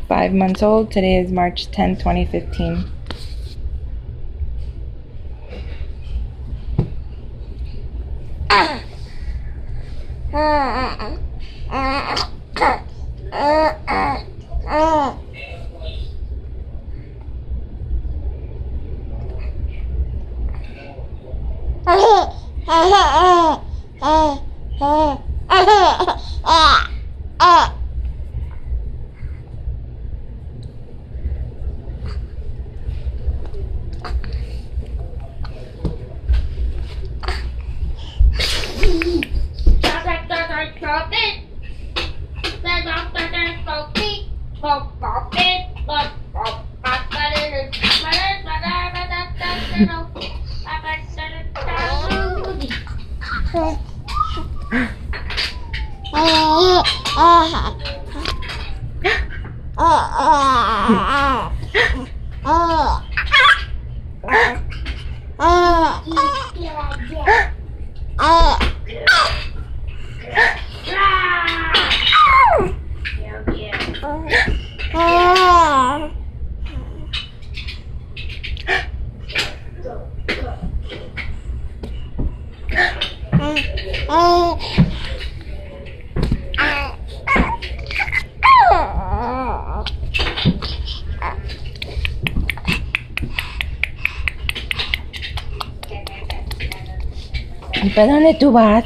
5 months old. Today is March 10, 2015. ¿Para dónde tú vas?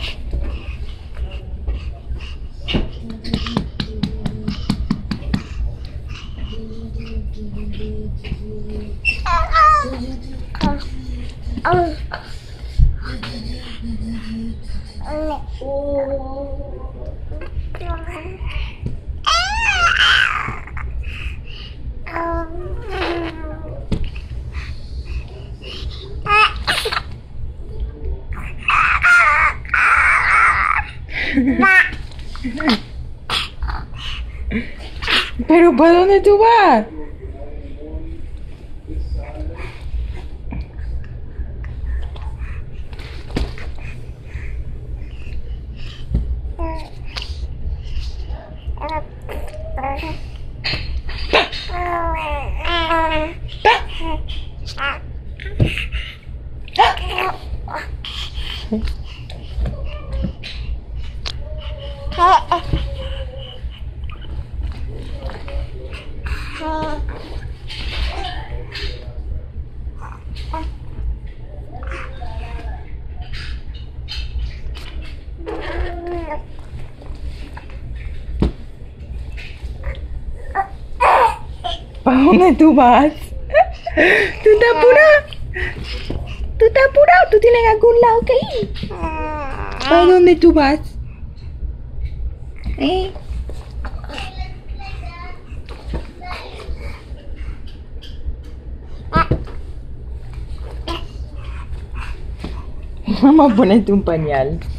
¿Pero para dónde tú vas? ¿Para dónde tú vas? ¿Tú estás apurado? ¿Tú estás apurado? ¿Tú tienes algún lado que ir? ¿Para dónde tú vas? Vamos a ponerte un pañal.